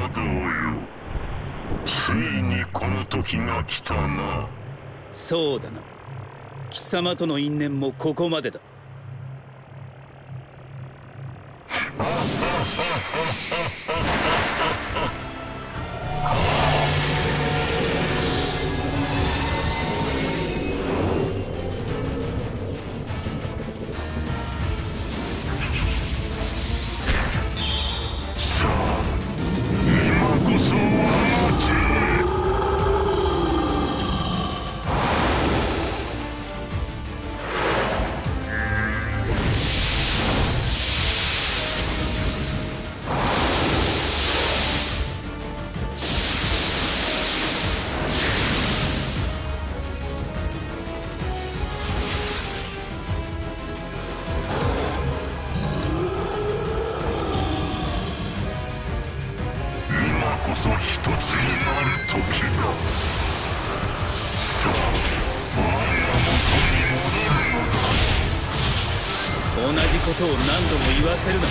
同よ、ついにこの時が来たな。 そうだな。貴様との因縁もここまでだ。同じことを何度も言わせるな。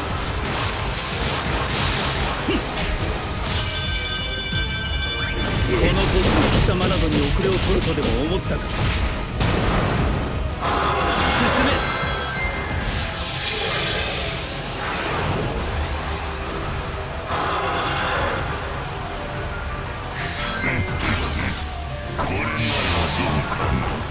この僕が貴様などに遅れを取るとでも思ったか。進め。 これならどうかな。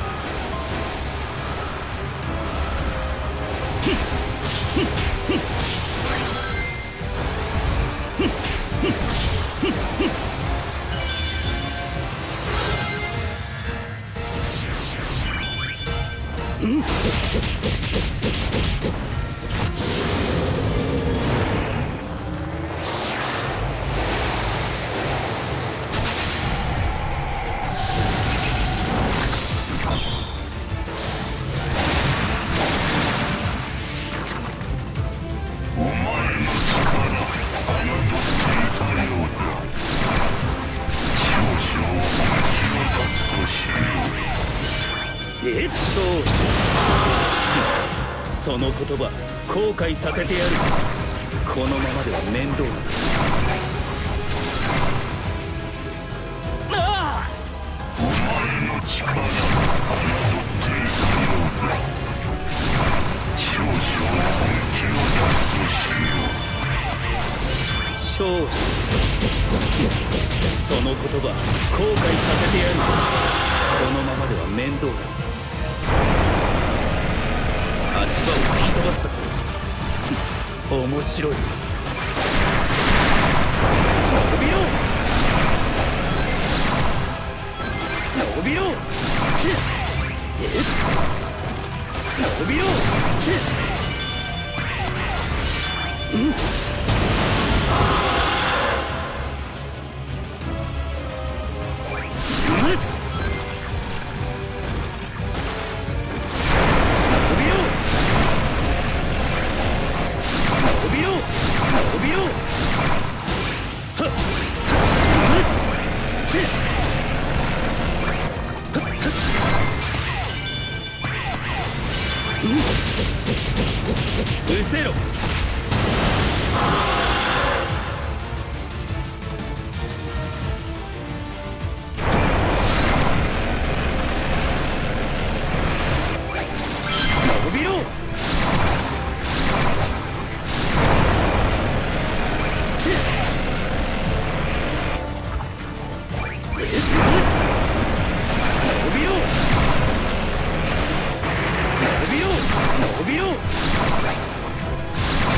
その言葉後悔させてやる。このままでは面倒だ。ああ！ お前の力侮っていたようだ。少々本気を出すとしよう。 少々。その言葉後悔させてやる。このままでは面倒だ。足場を吹き飛ばすだ。面白い。伸びろ伸びろ伸びろ。失せろ。伸びろ。伸びろ。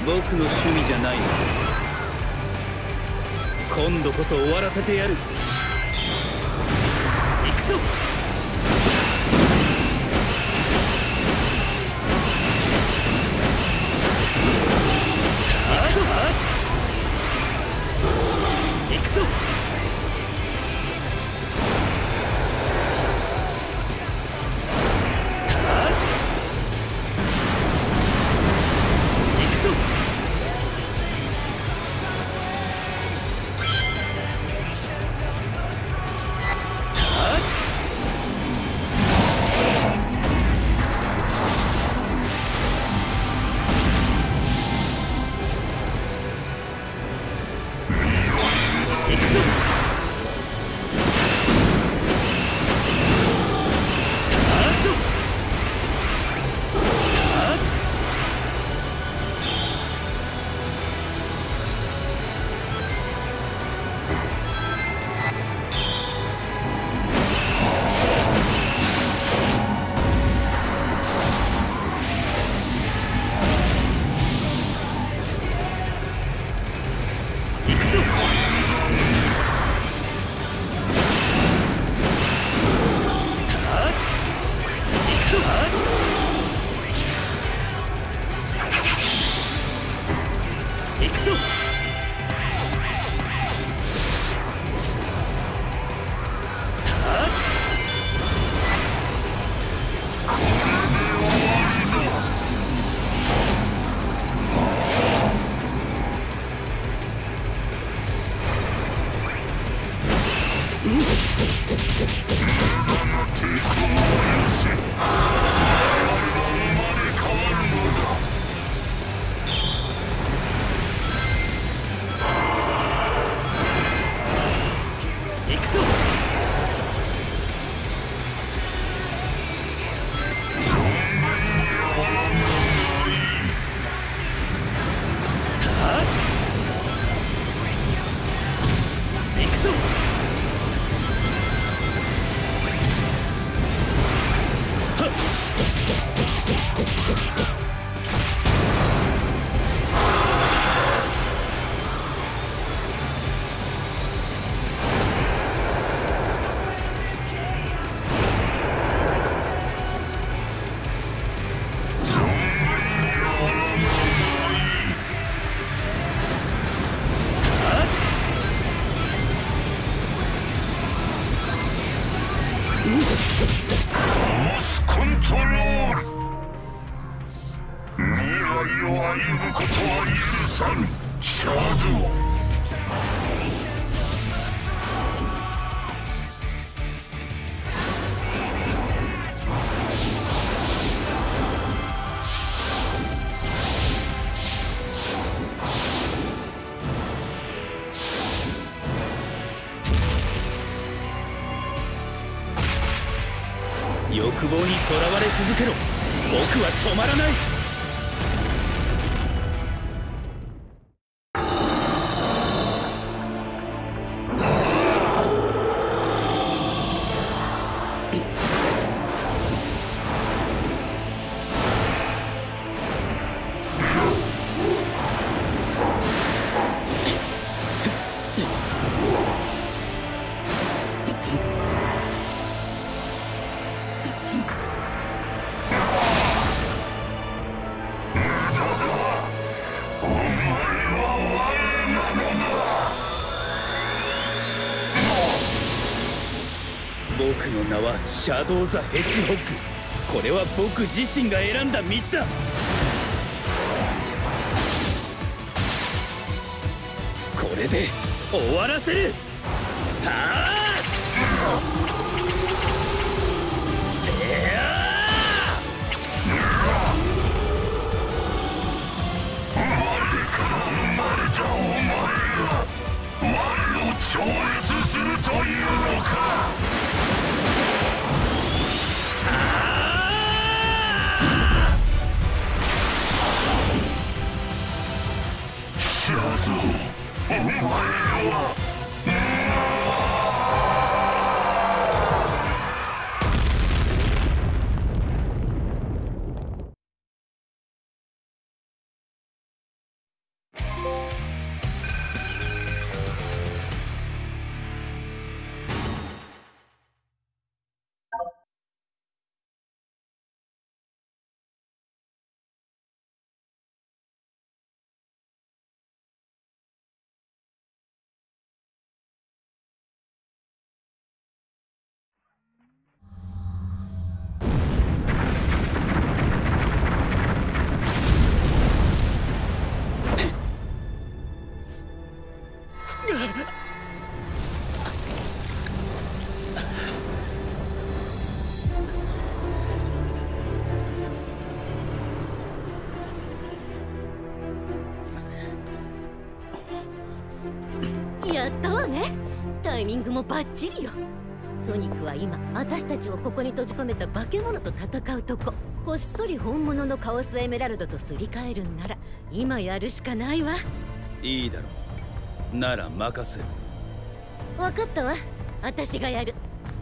僕の趣味じゃないので、今度こそ終わらせてやる。行くぞ。行くぞ。 モスコントロール。未来を歩むことは許さぬ。シャドウ。 欲望にとらわれ続けろ。僕は止まらない。僕の名はシャドウ・ザ・ヘッジホッグ。これは僕自身が選んだ道だ。これで終わらせる。はあ！超越するというのか。シャドウ、お前はタイミングもバッチリよ。ソニックは今私たちをここに閉じ込めた化け物と戦うとこ。こっそり本物のカオスエメラルドとすり替えるんなら今やるしかないわ。 いいだろう。なら任せる。 分かったわ。私がやる。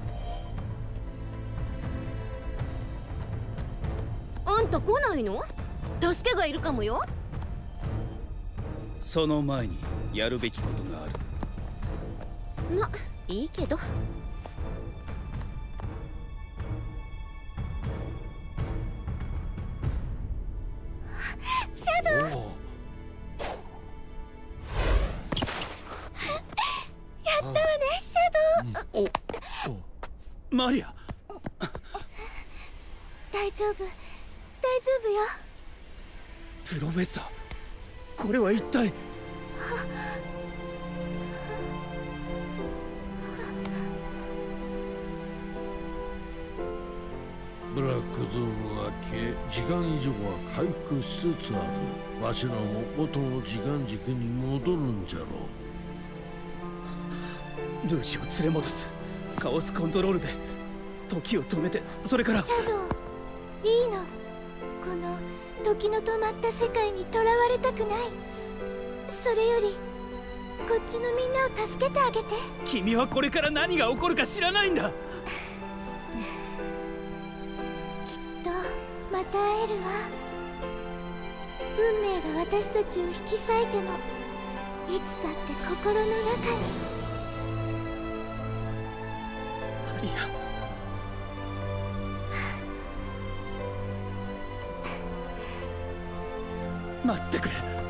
あんた来ないの？助けがいるかもよ。 その前にやるべきことがある。 ま、いいけど。シャドウ。やったわね、シャドウ。 マリア。 大丈夫、大丈夫よ。 プロフェッサー、これは一体。 ブラックドームが消え、時間以上は回復しつつある。わしらも元の時間軸に戻るんじゃろう。ルーシを連れ戻す。カオスコントロールで時を止めて、それからシャドウ、いいの。この時の止まった世界にとらわれたくない。それよりこっちのみんなを助けてあげて。 君はこれから何が起こるか知らないんだ。 また会えるわ。運命が私たちを引き裂いてもいつだって心の中に。 マリア、待ってくれ。